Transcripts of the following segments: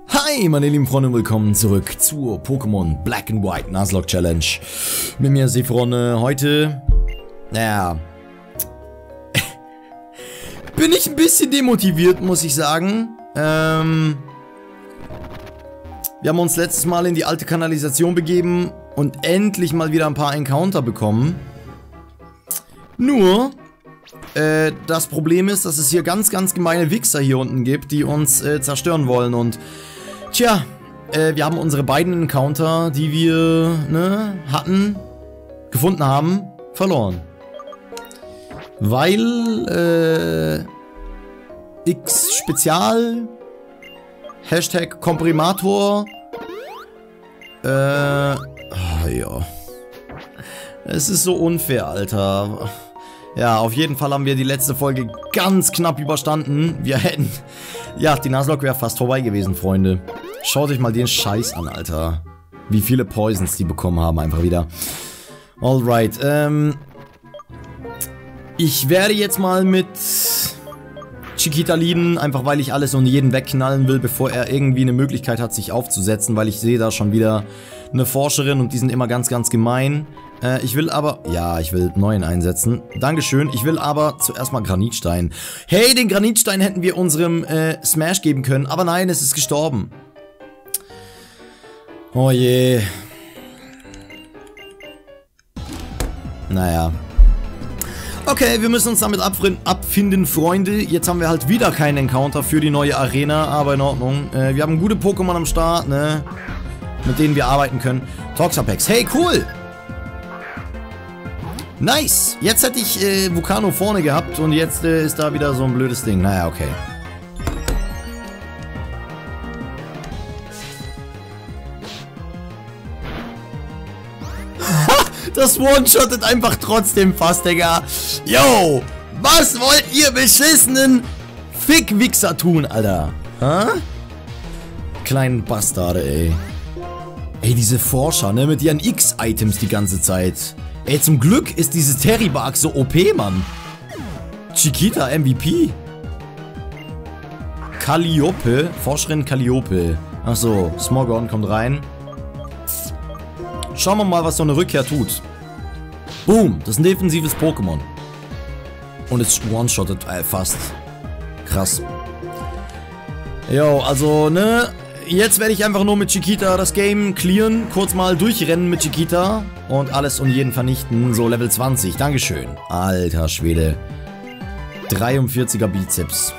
Hi meine lieben Freunde, willkommen zurück zur Pokémon Black and White Nuzlocke Challenge. Mit mir Sephiron heute, naja, bin ich ein bisschen demotiviert, muss ich sagen. Wir haben uns letztes Mal in die alte Kanalisation begeben und endlich mal wieder ein paar Encounter bekommen. Nur, das Problem ist, dass es hier ganz gemeine Wichser hier unten gibt, die uns zerstören wollen und tja, wir haben unsere beiden Encounter, die wir gefunden haben, verloren. Weil X Spezial Hashtag Komprimator ja. Es ist so unfair, Alter. Ja, auf jeden Fall haben wir die letzte Folge ganz knapp überstanden. Wir hätten... Ja, die Nuzlocke wäre fast vorbei gewesen, Freunde. Schaut euch mal den Scheiß an, Alter. Wie viele Poisons die bekommen haben, einfach wieder. Alright, ich werde jetzt mal mit Chiquita leaden, einfach weil ich alles und jeden wegknallen will, bevor er irgendwie eine Möglichkeit hat, sich aufzusetzen, weil ich sehe da schon wieder eine Forscherin und die sind immer ganz gemein. Ich will aber... Ja, ich will neuen einsetzen. Dankeschön. Ich will aber zuerst mal Granitstein. Hey, den Granitstein hätten wir unserem Smash geben können. Aber nein, es ist gestorben. Oh je. Naja. Okay, wir müssen uns damit abfinden, Freunde. Jetzt haben wir halt wieder keinen Encounter für die neue Arena. Aber in Ordnung. Wir haben gute Pokémon am Start, ne? Mit denen wir arbeiten können. Toxapex. Hey, cool! Nice! Jetzt hätte ich Vulcano vorne gehabt und jetzt ist da wieder so ein blödes Ding. Naja, okay. Das One-Shottet einfach trotzdem fast, Digga. Yo! Was wollt ihr beschissenen Fick-Wichser tun, Alter? Hä? Kleinen Bastarde, ey. Ey, diese Forscher, ne? Mit ihren X-Items die ganze Zeit. Ey, zum Glück ist dieses Terribark so OP, Mann. Chiquita MVP. Calliope. Forscherin Calliope. Achso, Smogon kommt rein. Schauen wir mal, was so eine Rückkehr tut. Boom, das ist ein defensives Pokémon. Und es one-shottet fast. Krass. Jo, also, ne? Jetzt werde ich einfach nur mit Chiquita das Game clearen, kurz mal durchrennen mit Chiquita und alles und jeden vernichten. So, Level 20, Dankeschön. Alter Schwede. 43er Bizeps.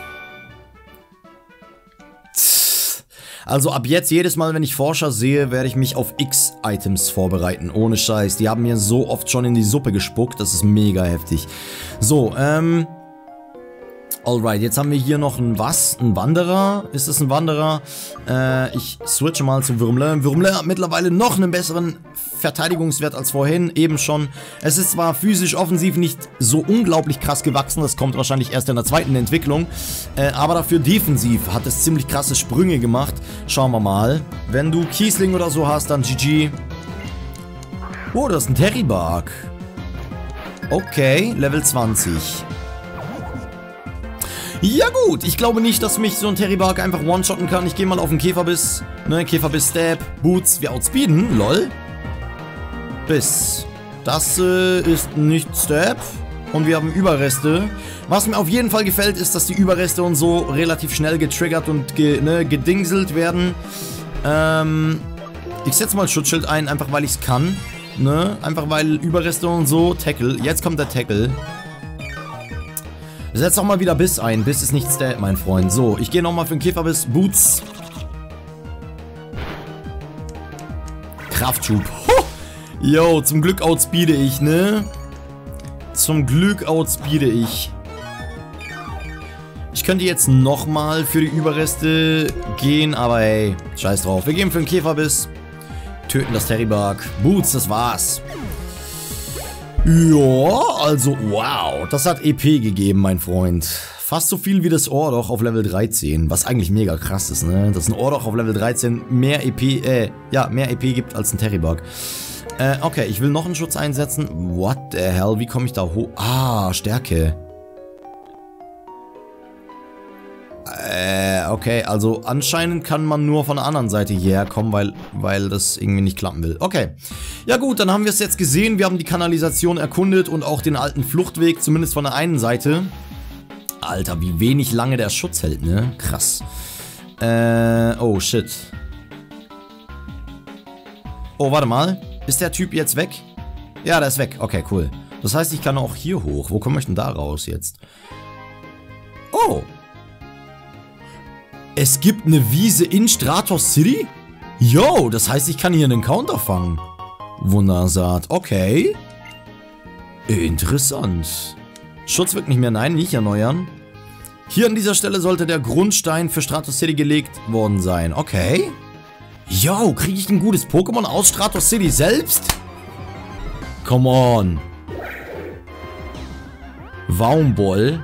Also ab jetzt, jedes Mal, wenn ich Forscher sehe, werde ich mich auf X-Items vorbereiten. Ohne Scheiß. Die haben mir so oft schon in die Suppe gespuckt. Das ist mega heftig. So, alright, jetzt haben wir hier noch ein was? Ein Wanderer? Ist das ein Wanderer? Ich switche mal zu Würmle. Würmle hat mittlerweile noch einen besseren Verteidigungswert als vorhin. Eben schon. Es ist zwar physisch offensiv nicht so unglaublich krass gewachsen. Das kommt wahrscheinlich erst in der zweiten Entwicklung. Aber dafür defensiv hat es ziemlich krasse Sprünge gemacht. Schauen wir mal. Wenn du Kiesling oder so hast, dann GG. Oh, das ist ein Terribark. Okay, Level 20. Ja gut, ich glaube nicht, dass mich so ein Terribark einfach one-shotten kann. Ich gehe mal auf den Käferbiss. Ne, Käferbiss, Stab, Boots. Wir outspeeden, lol. Biss. Das ist nicht Stab. Und wir haben Überreste. Was mir auf jeden Fall gefällt, ist, dass die Überreste und so relativ schnell getriggert und gedingselt werden. Ich setze mal Schutzschild ein, einfach weil ich es kann. Ne, einfach weil Überreste und so. Tackle. Jetzt kommt der Tackle. Setz doch mal wieder Biss ein. Biss ist nicht Stat, mein Freund. So, ich gehe nochmal für den Käferbiss. Boots. Kraftschub. Yo, zum Glück outspeede ich, ne? Zum Glück outspeede ich. Ich könnte jetzt nochmal für die Überreste gehen, aber hey, scheiß drauf. Wir gehen für den Käferbiss. Töten das Terribark. Boots, das war's. Ja, also wow, das hat EP gegeben, mein Freund. Fast so viel wie das Ordoch auf Level 13, was eigentlich mega krass ist, ne? Dass ein Ordoch auf Level 13 mehr EP, mehr EP gibt als ein Terribark. Okay, ich will noch einen Schutz einsetzen. What the hell, wie komme ich da hoch? Ah, Stärke. Okay, also anscheinend kann man nur von der anderen Seite hierher kommen, weil das irgendwie nicht klappen will. Okay. Ja gut, dann haben wir es jetzt gesehen. Wir haben die Kanalisation erkundet und auch den alten Fluchtweg, zumindest von der einen Seite. Alter, wie wenig lange der Schutz hält, ne? Krass. Oh shit. Oh, warte mal. Ist der Typ jetzt weg? Ja, der ist weg. Okay, cool. Das heißt, ich kann auch hier hoch. Wo komme ich denn da raus jetzt? Oh. Es gibt eine Wiese in Stratos City? Yo, das heißt, ich kann hier einen Counter fangen. Wundersaat. Okay. Interessant. Schutz wirkt nicht mehr. Nein, nicht erneuern. Hier an dieser Stelle sollte der Grundstein für Stratos City gelegt worden sein. Okay. Yo, kriege ich ein gutes Pokémon aus Stratos City selbst? Come on. Waumball.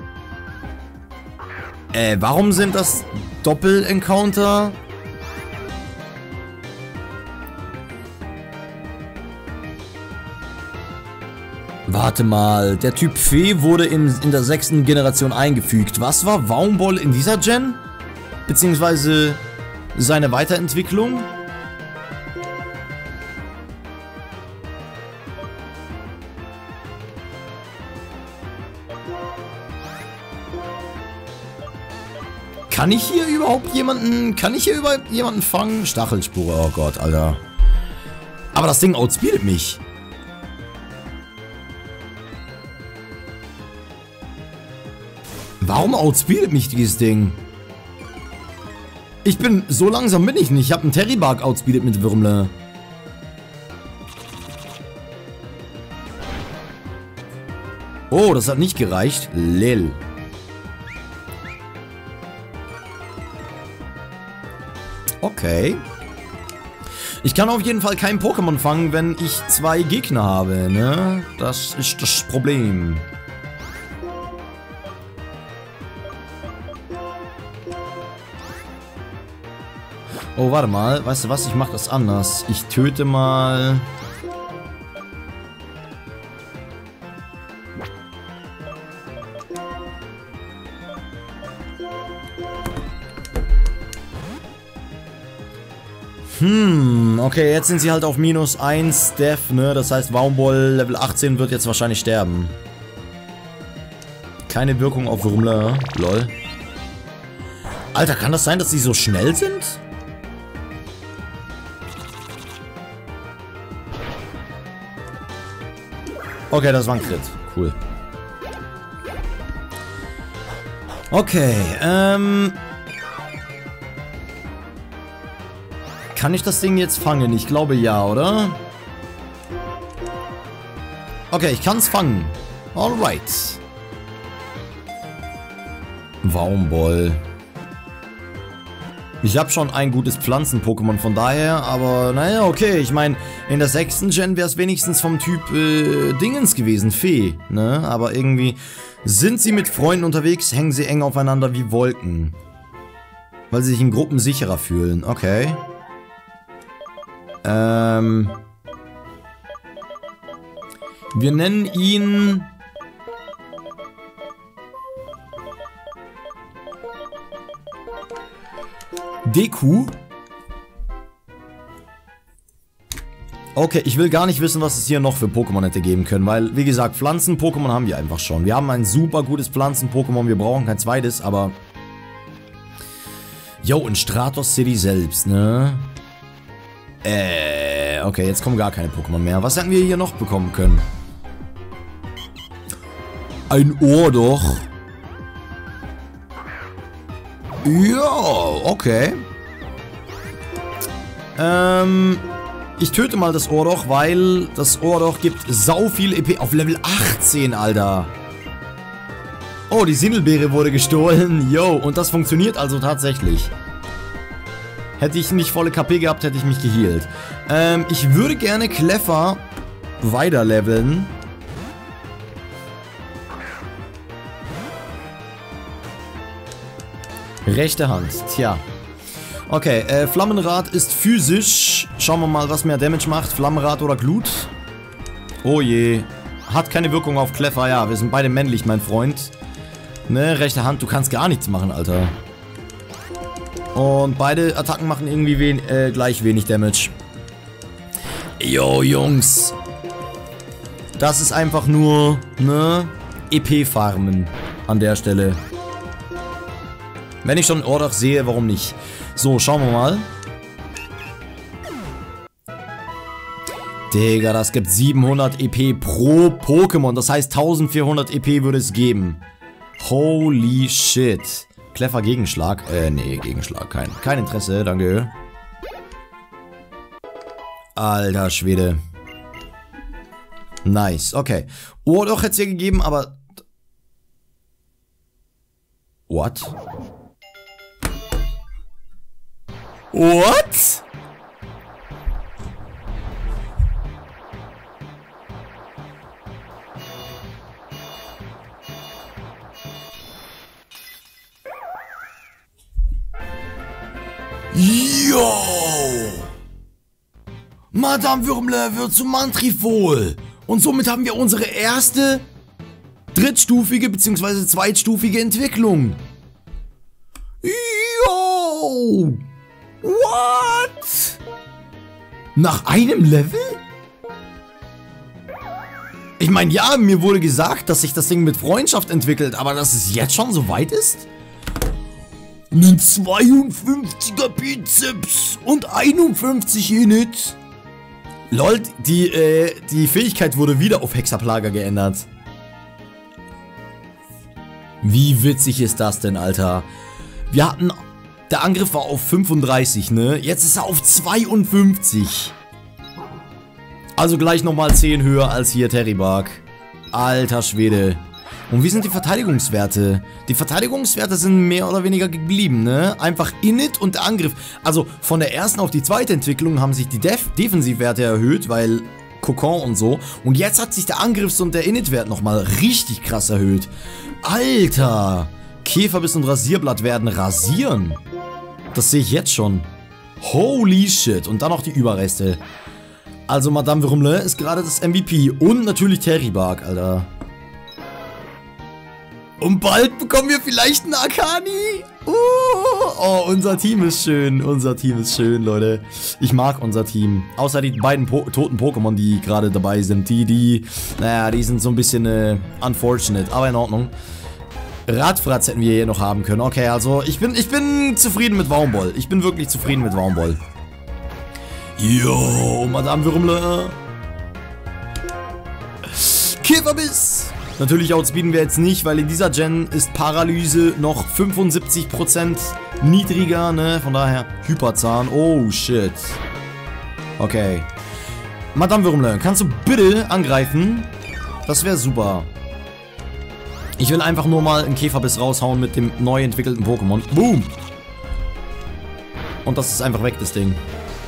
Warum sind das Doppel-Encounter? Warte mal, der Typ Fee wurde in der 6. Generation eingefügt. Was war Waumball in dieser Gen? Beziehungsweise seine Weiterentwicklung? Kann ich hier überhaupt jemanden fangen? Stachelspore, oh Gott, Alter. Aber das Ding outspeedet mich. Warum outspeedet mich dieses Ding? So langsam bin ich nicht. Ich habe einen Terribark outspeedet mit Würmle. Oh, das hat nicht gereicht. Lel. Okay. Ich kann auf jeden Fall kein Pokémon fangen, wenn ich 2 Gegner habe, ne? Das ist das Problem. Oh, warte mal. Weißt du was? Ich mache das anders. Ich töte mal... Okay, jetzt sind sie halt auf -1 Def, ne? Das heißt, Waumball Level 18 wird jetzt wahrscheinlich sterben. Keine Wirkung auf Würmler, lol. Alter, kann das sein, dass sie so schnell sind? Okay, das war ein Crit. Cool. Okay, kann ich das Ding jetzt fangen? Ich glaube ja, oder? Okay, ich kann es fangen. Alright. Waumball. Ich habe schon ein gutes Pflanzen-Pokémon von daher, aber naja, okay. Ich meine, in der 6. Gen wäre es wenigstens vom Typ Dingens gewesen, Fee, ne? Aber irgendwie sind sie mit Freunden unterwegs, hängen sie eng aufeinander wie Wolken. Weil sie sich in Gruppen sicherer fühlen, okay. Wir nennen ihn... Deku. Okay, ich will gar nicht wissen, was es hier noch für Pokémon hätte geben können, weil, wie gesagt, Pflanzen-Pokémon haben wir einfach schon. Wir haben ein super gutes Pflanzen-Pokémon, wir brauchen kein zweites, aber... Yo, in Stratos City selbst, ne? Okay, jetzt kommen gar keine Pokémon mehr. Was hätten wir hier noch bekommen können? Ein Ohr doch. Ja, okay. Ich töte mal das Ohrdoch, weil das Ohrdoch gibt sau viel EP auf Level 18, Alter. Oh, die Sindelbeere wurde gestohlen. Yo, und das funktioniert also tatsächlich. Hätte ich nicht volle KP gehabt, hätte ich mich gehealt. Ich würde gerne Cleffer weiterleveln. Rechte Hand, tja. Okay, Flammenrad ist physisch. Schauen wir mal, was mehr Damage macht. Flammenrad oder Glut? Oh je. Hat keine Wirkung auf Cleffer. Ja, wir sind beide männlich, mein Freund. Ne, rechte Hand, du kannst gar nichts machen, Alter. Und beide Attacken machen irgendwie gleich wenig Damage. Yo, Jungs. Das ist einfach nur, ne, EP-Farmen an der Stelle. Wenn ich schon Ordach sehe, warum nicht? So, schauen wir mal. Digga, das gibt 700 EP pro Pokémon. Das heißt, 1400 EP würde es geben. Holy shit. Clever Gegenschlag. Nee, Gegenschlag. Kein Interesse, danke. Alter Schwede. Nice, okay. Ordach hätte es ja gegeben, aber... What? What? Yo! Madame Würmle wird zum Mantrifol. Und somit haben wir unsere erste drittstufige bzw. zweitstufige Entwicklung. Yo! What? Nach einem Level? Ich meine, ja, mir wurde gesagt, dass sich das Ding mit Freundschaft entwickelt, aber dass es jetzt schon so weit ist? Ein 52er Bizeps und 51 Init. Lol, die Fähigkeit wurde wieder auf Hexaplager geändert. Wie witzig ist das denn, Alter? Wir hatten... Der Angriff war auf 35, ne? Jetzt ist er auf 52. Also gleich nochmal 10 höher als hier Terribark. Alter Schwede. Und wie sind die Verteidigungswerte? Die Verteidigungswerte sind mehr oder weniger geblieben, ne? Einfach Init und der Angriff. Also von der ersten auf die zweite Entwicklung haben sich die Defensivwerte erhöht, weil Kokon und so. Und jetzt hat sich der Angriffs- und der Init-Wert nochmal richtig krass erhöht. Alter! Käferbiss und Rasierblatt werden rasieren. Das sehe ich jetzt schon. Holy shit. Und dann noch die Überreste. Also Madame Würmle ist gerade das MVP. Und natürlich Terribark, Alter. Und bald bekommen wir vielleicht einen Arcani. Oh, unser Team ist schön. Unser Team ist schön, Leute. Ich mag unser Team. Außer die beiden toten Pokémon, die gerade dabei sind. Naja, die sind so ein bisschen unfortunate. Aber in Ordnung. Radfratz hätten wir hier noch haben können. Okay, also ich bin zufrieden mit Waumball. Ich bin wirklich zufrieden mit Waumball. Yo, Madame Würmle. Käferbiss. Natürlich outspeeden wir jetzt nicht, weil in dieser Gen ist Paralyse noch 75% niedriger, ne? Von daher Hyperzahn. Oh, shit. Okay. Madame Würmle, kannst du bitte angreifen? Das wäre super. Ich will einfach nur mal einen Käferbiss raushauen mit dem neu entwickelten Pokémon. Boom! Und das ist einfach weg, das Ding.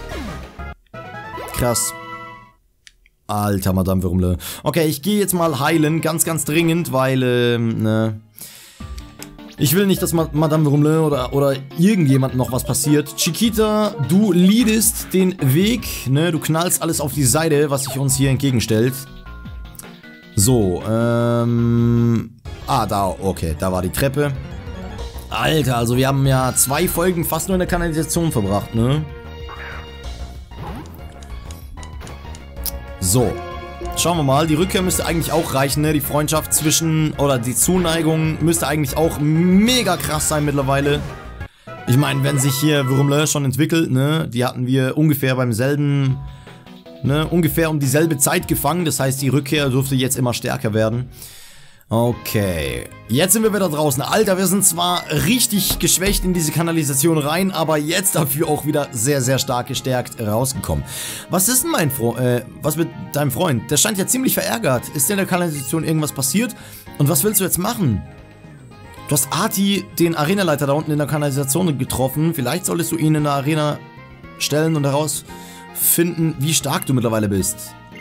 Krass. Alter, Madame Würmle. Okay, ich gehe jetzt mal heilen, ganz, ganz dringend, weil, ne. Ich will nicht, dass Madame Würmle oder irgendjemand noch was passiert. Chiquita, du leadest den Weg, ne. Du knallst alles auf die Seite, was sich uns hier entgegenstellt. So, da, okay, da war die Treppe. Alter, also wir haben ja 2 Folgen fast nur in der Kanalisation verbracht, ne? So, schauen wir mal, die Rückkehr müsste eigentlich auch reichen, ne? Die Freundschaft zwischen, oder die Zuneigung müsste eigentlich auch mega krass sein mittlerweile. Ich meine, wenn sich hier Würmle schon entwickelt, ne? Die hatten wir ungefähr beim selben, ne? Ungefähr um dieselbe Zeit gefangen, das heißt, die Rückkehr dürfte jetzt immer stärker werden. Okay, jetzt sind wir wieder draußen. Alter, wir sind zwar richtig geschwächt in diese Kanalisation rein, aber jetzt dafür auch wieder sehr, sehr stark gestärkt rausgekommen. Was ist denn was mit deinem Freund? Der scheint ja ziemlich verärgert. Ist denn in der Kanalisation irgendwas passiert? Und was willst du jetzt machen? Du hast Arti, den Arenaleiter da unten in der Kanalisation getroffen. Vielleicht solltest du ihn in der Arena stellen und herausfinden, wie stark du mittlerweile bist.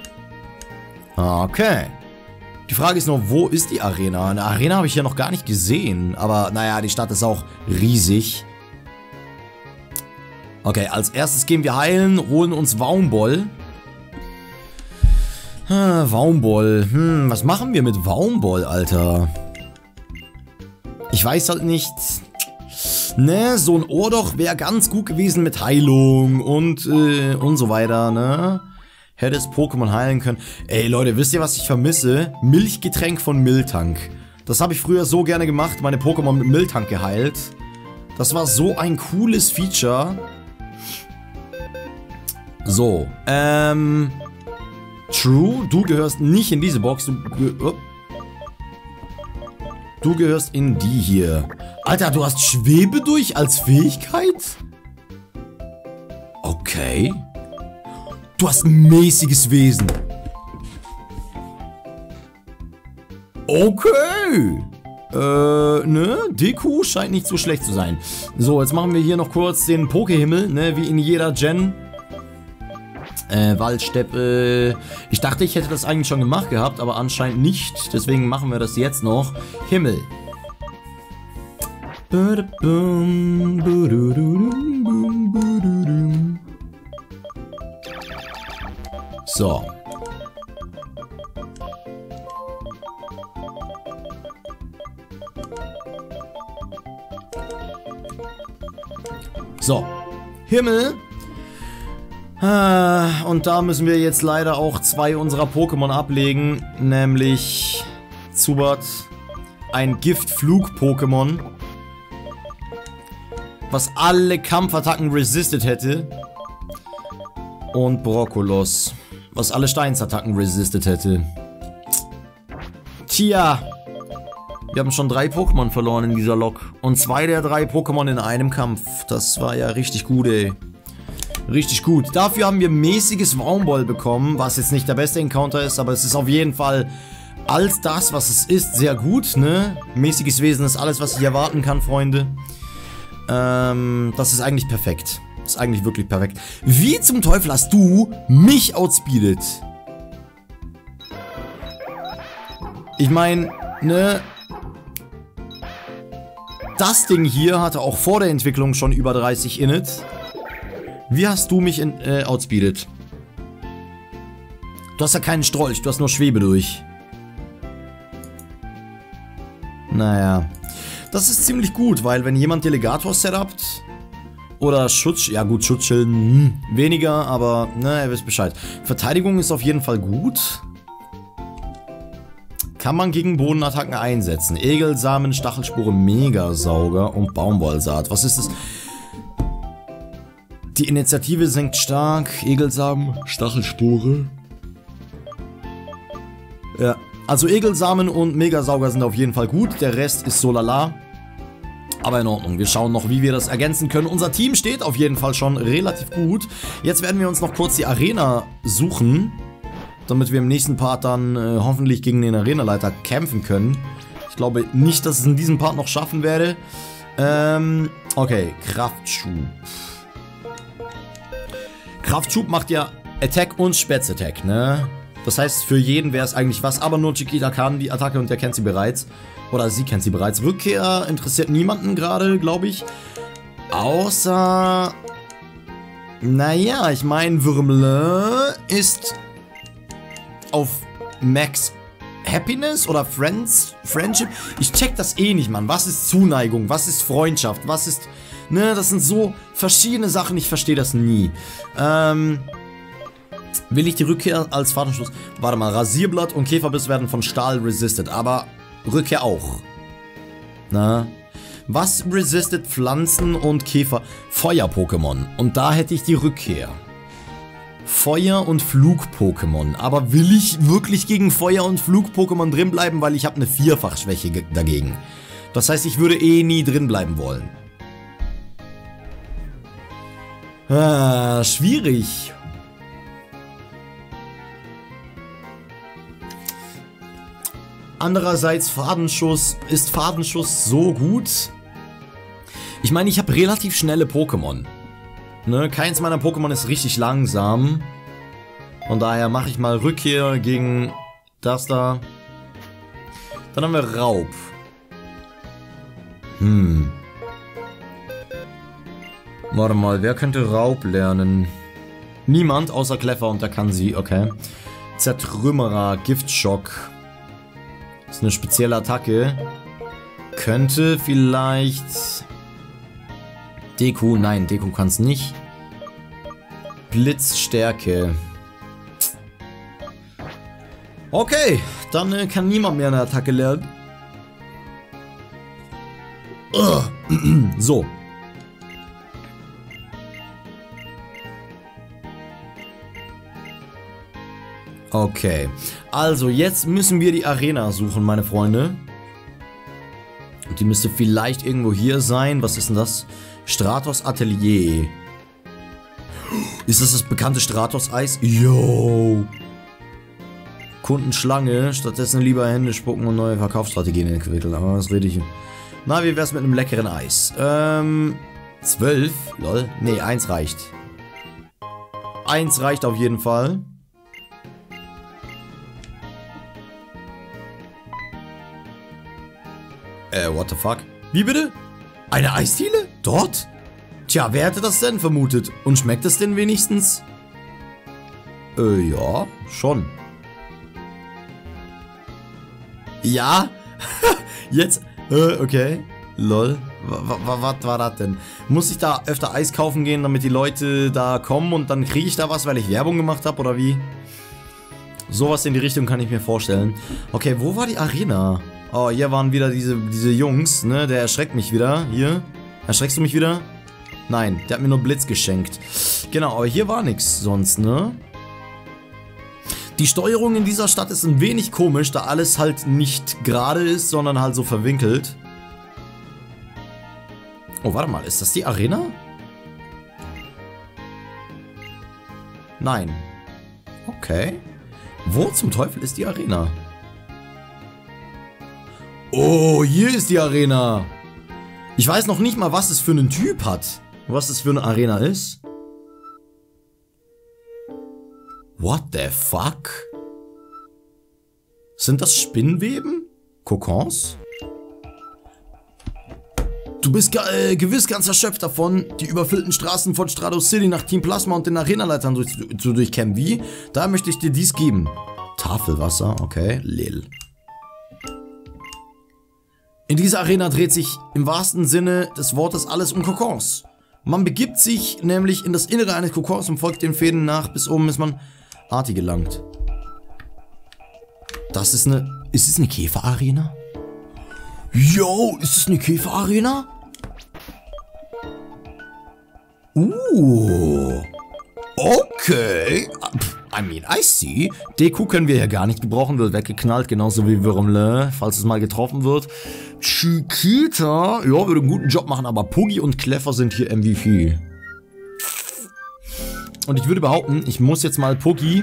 Okay. Die Frage ist nur, wo ist die Arena? Eine Arena habe ich ja noch gar nicht gesehen. Aber naja, die Stadt ist auch riesig. Okay, als erstes gehen wir heilen, holen uns Waumball. Waumball. Was machen wir mit Waumball, Alter? Ich weiß halt nicht. Ne, so ein Ohrdoch wäre ganz gut gewesen mit Heilung und so weiter, ne? Hätte das Pokémon heilen können. Ey, Leute, wisst ihr, was ich vermisse? Milchgetränk von Miltank. Das habe ich früher so gerne gemacht, meine Pokémon mit Miltank geheilt. Das war so ein cooles Feature. So, True, du gehörst nicht in diese Box. Du gehörst in die hier. Alter, du hast Schwebedurch als Fähigkeit? Okay. Du hast ein mäßiges Wesen. Okay. Ne? Deku scheint nicht so schlecht zu sein. So, jetzt machen wir hier noch kurz den Pokehimmel, ne? Wie in jeder Gen. Waldsteppe. Ich dachte, ich hätte das eigentlich schon gemacht gehabt, aber anscheinend nicht. Deswegen machen wir das jetzt noch. Himmel. So. So. Himmel. Und da müssen wir jetzt leider auch 2 unserer Pokémon ablegen, nämlich Zubat, ein Giftflug-Pokémon, was alle Kampfattacken resistet hätte, und Brokkolos, was alle Steinsattacken resistet hätte. Tja, wir haben schon 3 Pokémon verloren in dieser Lok und 2 der 3 Pokémon in einem Kampf. Das war ja richtig gut, ey. Richtig gut. Dafür haben wir mäßiges Wurmball bekommen, was jetzt nicht der beste Encounter ist, aber es ist auf jeden Fall als das, was es ist, sehr gut, ne? Mäßiges Wesen ist alles, was ich erwarten kann, Freunde. Das ist eigentlich perfekt. Das ist eigentlich wirklich perfekt. Wie zum Teufel hast du mich outspeedet? Ich meine, ne? Das Ding hier hatte auch vor der Entwicklung schon über 30 Init. Wie hast du mich outspeedet? Du hast ja keinen Strolch, du hast nur Schwebedurch. Naja. Das ist ziemlich gut, weil wenn jemand Delegator setupt oder Schutz... Ja gut, Schutzschild weniger, aber ne, ihr wisst Bescheid. Verteidigung ist auf jeden Fall gut. Kann man gegen Bodenattacken einsetzen. Egelsamen, Stachelspore, Megasauger und Baumwollsaat. Was ist das? Die Initiative senkt stark. Egelsamen, Stachelspore. Ja, also Egelsamen und Megasauger sind auf jeden Fall gut. Der Rest ist so lala. Aber in Ordnung. Wir schauen noch, wie wir das ergänzen können. Unser Team steht auf jeden Fall schon relativ gut. Jetzt werden wir uns noch kurz die Arena suchen, damit wir im nächsten Part dann hoffentlich gegen den Arenaleiter kämpfen können. Ich glaube nicht, dass ich es in diesem Part noch schaffen werde. Okay, Kraftschub. Kraftschub macht ja Attack und Spätz-Attack, ne? Das heißt, für jeden wäre es eigentlich was, aber nur Chiquita kann die Attacke und der kennt sie bereits. Oder sie kennt sie bereits. Rückkehr interessiert niemanden gerade, glaube ich. Außer... Naja, ich meine, Würmle ist auf Max Happiness oder Friendship. Ich check das eh nicht, Mann. Was ist Zuneigung? Was ist Freundschaft? Was ist... Ne, das sind so verschiedene Sachen, ich verstehe das nie. Will ich die Rückkehr als Fadenschluss... Warte mal, Rasierblatt und Käferbiss werden von Stahl resisted, aber Rückkehr auch. Na? Was resistet Pflanzen und Käfer? Feuer-Pokémon. Und da hätte ich die Rückkehr. Feuer- und Flug-Pokémon. Aber will ich wirklich gegen Feuer- und Flug-Pokémon drin bleiben, weil ich habe eine Vierfachschwäche dagegen. Das heißt, ich würde eh nie drin bleiben wollen. Schwierig. Andererseits ist Fadenschuss so gut. Ich meine, ich habe relativ schnelle Pokémon. Ne? Keins meiner Pokémon ist richtig langsam. Von daher mache ich mal Rückkehr gegen das da. Dann haben wir Raub. Warte mal, wer könnte Raub lernen? Niemand, außer Kleffer und der kann sie, okay. Zertrümmerer, Giftschock. Das ist eine spezielle Attacke. Könnte vielleicht... Deku, nein, Deku kann's nicht. Blitzstärke. Okay, dann kann niemand mehr eine Attacke lernen. So. Okay, also jetzt müssen wir die Arena suchen, meine Freunde. Und die müsste vielleicht irgendwo hier sein. Was ist denn das? Stratos Atelier. Ist das bekannte Stratos-Eis? Yo! Kundenschlange, stattdessen lieber Hände spucken und neue Verkaufsstrategien entwickeln. Aber das rede ich. Na, wie wär's mit einem leckeren Eis? 12? Lol. Nee, 1 reicht. 1 reicht auf jeden Fall. What the fuck? Wie bitte? Eine Eisdiele? Dort? Tja, wer hätte das denn vermutet? Und schmeckt es denn wenigstens? Ja, schon. Ja? Jetzt? Okay. Lol. Was war das denn? Muss ich da öfter Eis kaufen gehen, damit die Leute da kommen und dann kriege ich da was, weil ich Werbung gemacht habe, oder wie? Sowas in die Richtung kann ich mir vorstellen. Okay, wo war die Arena? Oh, hier waren wieder diese Jungs, ne? Der erschreckt mich wieder. Hier. Erschreckst du mich wieder? Nein, der hat mir nur Blitz geschenkt. Genau, aber hier war nichts sonst, ne? Die Steuerung in dieser Stadt ist ein wenig komisch, da alles halt nicht gerade ist, sondern halt so verwinkelt. Oh, warte mal, ist das die Arena? Nein. Okay. Wo zum Teufel ist die Arena? Oh, hier ist die Arena. Ich weiß noch nicht mal, was es für einen Typ hat. Was es für eine Arena ist. What the fuck? Sind das Spinnweben? Kokons? Du bist gewiss ganz erschöpft davon, die überfüllten Straßen von Stratos City nach Team Plasma und den Arenaleitern zu durchkämmen. Wie? Da möchte ich dir dies geben. Tafelwasser, okay, lil. In dieser Arena dreht sich im wahrsten Sinne des Wortes alles um Kokons. Man begibt sich nämlich in das Innere eines Kokons und folgt den Fäden nach, bis oben bis man Arti gelangt. Das ist eine... Ist es eine Käferarena? Yo, ist es eine Käferarena? Okay. I mean, I see. Deku können wir ja gar nicht gebrauchen, wird weggeknallt, genauso wie Wyrmle, falls es mal getroffen wird. Chiquita, ja, würde einen guten Job machen, aber Puggy und Cleffer sind hier MVP. Und ich würde behaupten, ich muss jetzt mal Puggy...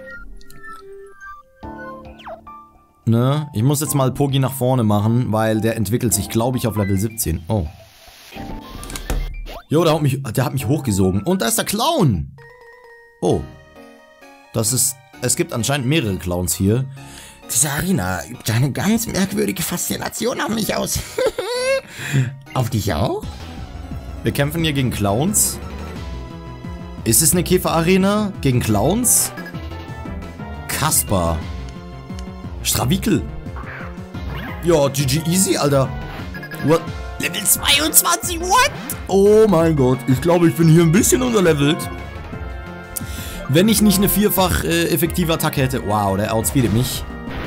Ne, ich muss jetzt mal Puggy nach vorne machen, weil der entwickelt sich, glaube ich, auf Level 17. Oh. Jo, der hat mich hochgesogen. Und da ist der Clown. Oh. Es gibt anscheinend mehrere Clowns hier. Diese Arena übt eine ganz merkwürdige Faszination auf mich aus. Auf dich auch? Wir kämpfen hier gegen Clowns. Ist es eine Käferarena? Gegen Clowns? Kasper. Stravikel. Ja, GG easy, Alter. What? Level 22, what? Oh mein Gott, ich glaube, ich bin hier ein bisschen unterlevelt. Wenn ich nicht eine vierfach effektive Attacke hätte. Wow, der outspeedet mich.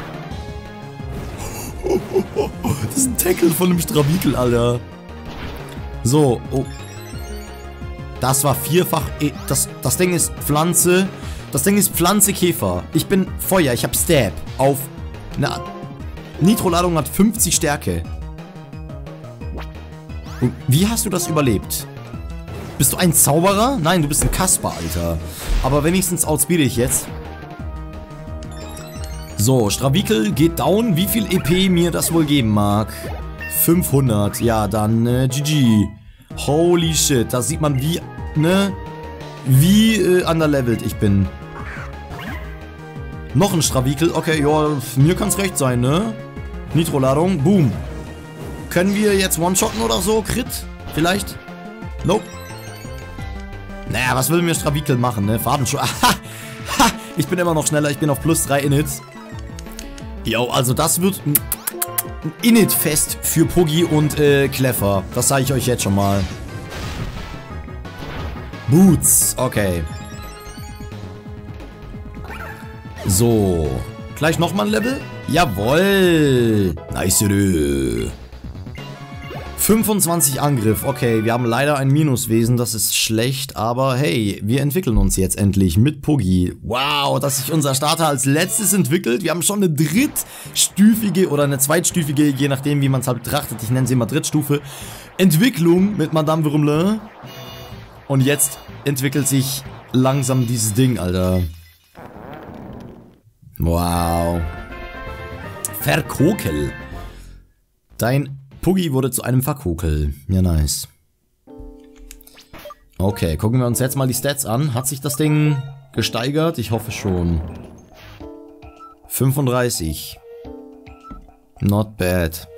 Das ist ein Tackle von einem Stravikel, Alter. So, oh. Das war vierfach. Das Ding ist Pflanze. Das Ding ist Pflanze Käfer. Ich bin Feuer, ich habe Stab auf... Na, Nitro-Ladung hat 50 Stärke. Und wie hast du das überlebt? Bist du ein Zauberer? Nein, du bist ein Kasper, Alter. Aber wenigstens outspeede ich jetzt. So, Stravikel geht down. Wie viel EP mir das wohl geben mag? 500. Ja, dann GG. Holy shit. Da sieht man, wie, ne? Wie underlevelt ich bin. Noch ein Stravikel. Okay, ja, mir kann es recht sein, ne? Nitro-Ladung. Boom. Können wir jetzt one-shotten oder so? Crit? Vielleicht? Nope. Naja, was will mir Stravikel machen, ne? Fadenschuh. Ha! Ich bin immer noch schneller. Ich bin auf plus 3 Inits. Jo, also das wird ein Init-Fest für Puggy und Cleffer. Das sage ich euch jetzt schon mal. Boots, okay. So. Gleich nochmal ein Level? Jawohl. Nice. 25 Angriff. Okay, wir haben leider ein Minuswesen, das ist schlecht, aber hey, wir entwickeln uns jetzt endlich mit Puggy. Wow, dass sich unser Starter als letztes entwickelt. Wir haben schon eine drittstufige oder eine zweitstufige, je nachdem wie man es halt betrachtet, ich nenne sie immer Drittstufe, Entwicklung mit Madame Wurmle. Und jetzt entwickelt sich langsam dieses Ding, Alter. Wow. Verkokel. Dein Puggy wurde zu einem Verkokel. Ja, nice. Okay, gucken wir uns jetzt mal die Stats an. Hat sich das Ding gesteigert? Ich hoffe schon. 35. Not bad.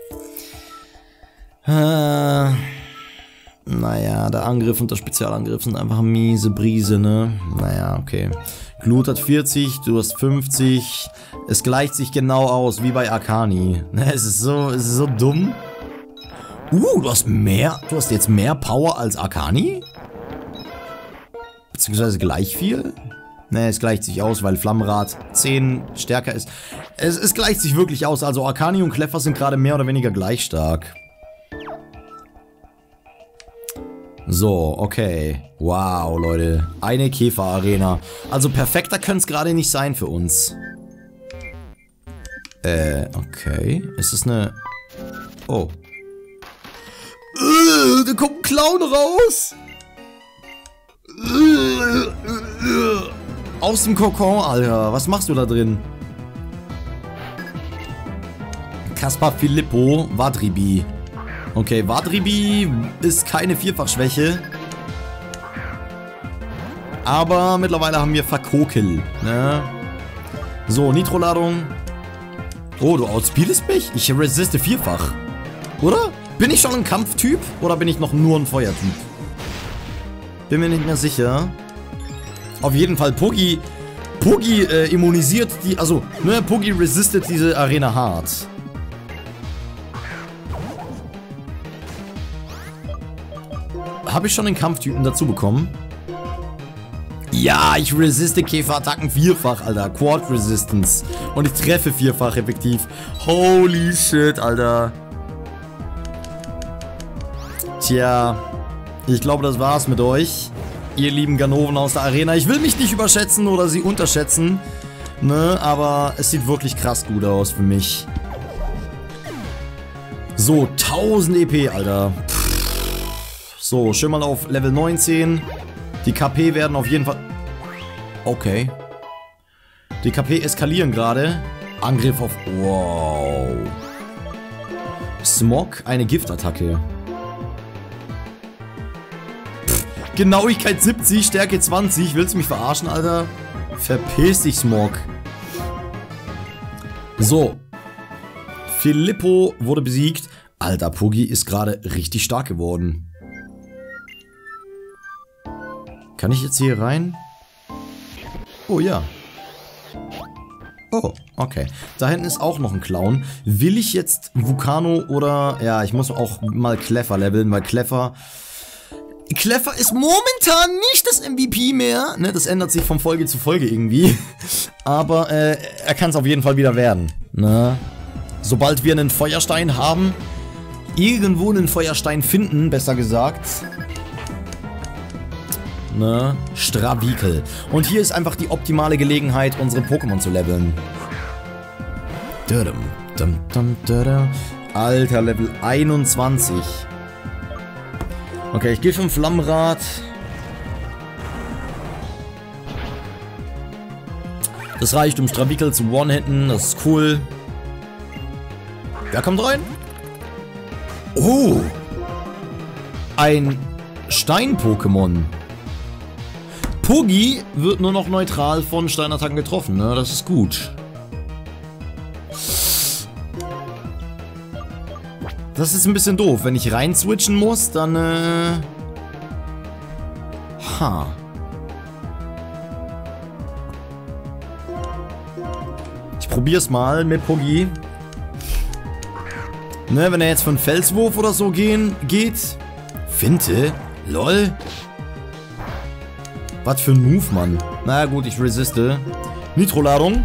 Naja, der Angriff und der Spezialangriff sind einfach miese Brise, ne? Naja, okay. Glut hat 40, du hast 50. Es gleicht sich genau aus, wie bei Akani. Es ist so dumm. Du hast jetzt mehr Power als Akani? Beziehungsweise gleich viel? Ne, es gleicht sich aus, weil Flammenrad 10 stärker ist. Es gleicht sich wirklich aus, also Akani und Cleffer sind gerade mehr oder weniger gleich stark. So, okay. Wow, Leute. Eine Käfer-Arena. Also perfekter könnte es gerade nicht sein für uns. Okay. Ist das eine... Oh. Da kommt ein Clown raus! Aus dem Kokon, Alter. Was machst du da drin? Kaspar Filippo Vadribi. Okay, Vadribi ist keine Vierfachschwäche. Aber mittlerweile haben wir Verkokel, ne? So, Nitroladung. Oh, du outspeedest mich? Ich resiste vierfach. Oder? Bin ich schon ein Kampftyp? Oder bin ich noch nur ein Feuertyp? Bin mir nicht mehr sicher. Auf jeden Fall, Puggy immunisiert die... Also, ne, Puggy resistet diese Arena hart. Habe ich schon den Kampftypen dazu bekommen? Ja, ich resiste Käferattacken vierfach, Alter. Quad Resistance. Und ich treffe vierfach effektiv. Holy shit, Alter. Tja, ich glaube, das war's mit euch. Ihr lieben Ganoven aus der Arena. Ich will mich nicht überschätzen oder sie unterschätzen. Ne, aber es sieht wirklich krass gut aus für mich. So, 1000 EP, Alter. So, schön mal auf Level 19. Die KP werden auf jeden Fall... Okay. Die KP eskalieren gerade. Angriff auf... Wow. Smog, eine Giftattacke. Genauigkeit 70, Stärke 20. Willst du mich verarschen, Alter? Verpiss dich, Smog. So. Filippo wurde besiegt. Alter, Puggy ist gerade richtig stark geworden. Kann ich jetzt hier rein? Oh ja. Oh, okay. Da hinten ist auch noch ein Clown. Will ich jetzt Vulcano oder... Ja, ich muss auch mal Cleffer leveln, weil Cleffer ist momentan nicht das MVP mehr. Ne, das ändert sich von Folge zu Folge irgendwie. Aber er kann es auf jeden Fall wieder werden. Ne? Sobald wir einen Feuerstein haben, irgendwo einen Feuerstein finden, besser gesagt. Ne? Stravikel. Und hier ist einfach die optimale Gelegenheit, unsere Pokémon zu leveln. Alter, Level 21. Okay, ich gehe schon Flammenrad. Das reicht, um Stravikel zu one-hitten. Das ist cool. Wer kommt rein? Oh! Ein Stein-Pokémon. Puggy wird nur noch neutral von Steinattacken getroffen, ne? Das ist gut. Das ist ein bisschen doof. Wenn ich rein switchen muss, dann, Ich probier's mal mit Puggy. Ne, wenn er jetzt von Felswurf oder so geht. Finte? Lol. Was für ein Move, Mann. Na gut, ich resiste. Nitro-Ladung.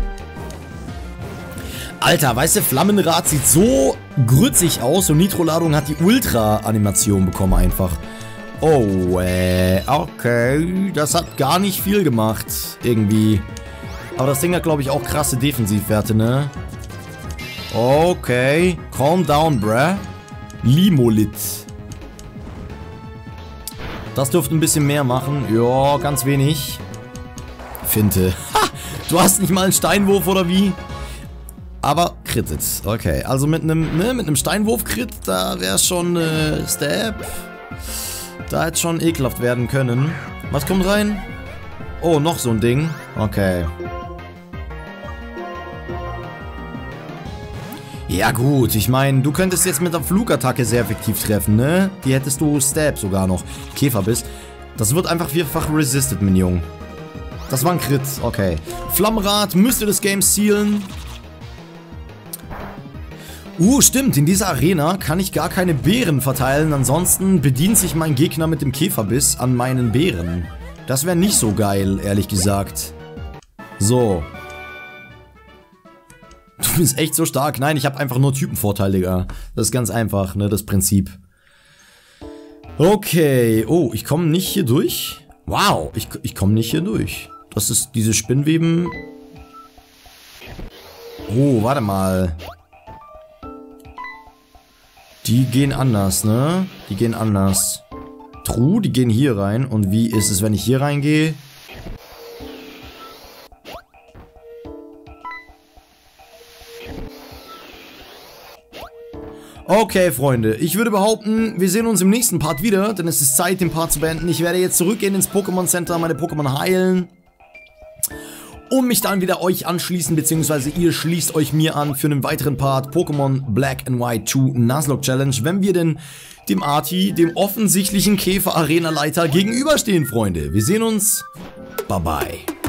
Alter, weißt du, Flammenrad sieht so grützig aus und Nitro-Ladung hat die Ultra-Animation bekommen einfach. Oh, okay. Das hat gar nicht viel gemacht, irgendwie. Aber das Ding hat, glaube ich, auch krasse Defensivwerte, ne? Okay. Calm down, bruh. Limolit. Das dürfte ein bisschen mehr machen. Ja, ganz wenig. Finte. Ha! Du hast nicht mal einen Steinwurf, oder wie? Aber crittet. Okay, also mit einem Steinwurf-Crit, da wäre schon Stab. Da hätte schon ekelhaft werden können. Was kommt rein? Oh, noch so ein Ding. Okay. Ja gut, ich meine, du könntest jetzt mit der Flugattacke sehr effektiv treffen, ne? Die hättest du Stab sogar noch. Käferbiss. Das wird einfach vierfach resisted, Minion. Das war ein Crit, okay. Flammenrad müsste das Game sealen. Stimmt, in dieser Arena kann ich gar keine Beeren verteilen, ansonsten bedient sich mein Gegner mit dem Käferbiss an meinen Beeren. Das wäre nicht so geil, ehrlich gesagt. So. Du bist echt so stark. Nein, ich habe einfach nur Typenvorteil, Digga. Das ist ganz einfach, ne, das Prinzip. Okay. Oh, ich komme nicht hier durch. Wow, ich komme nicht hier durch. Das ist diese Spinnweben. Oh, warte mal. Die gehen anders, ne? Die gehen anders. True, die gehen hier rein. Und wie ist es, wenn ich hier reingehe? Okay, Freunde. Ich würde behaupten, wir sehen uns im nächsten Part wieder, denn es ist Zeit, den Part zu beenden. Ich werde jetzt zurückgehen ins Pokémon Center, meine Pokémon heilen. Und mich dann wieder euch anschließen, beziehungsweise ihr schließt euch mir an für einen weiteren Part Pokémon Black and White 2 Nuzlocke Challenge, wenn wir denn dem Arti, dem offensichtlichen Käfer-Arena-Leiter gegenüberstehen, Freunde. Wir sehen uns. Bye bye.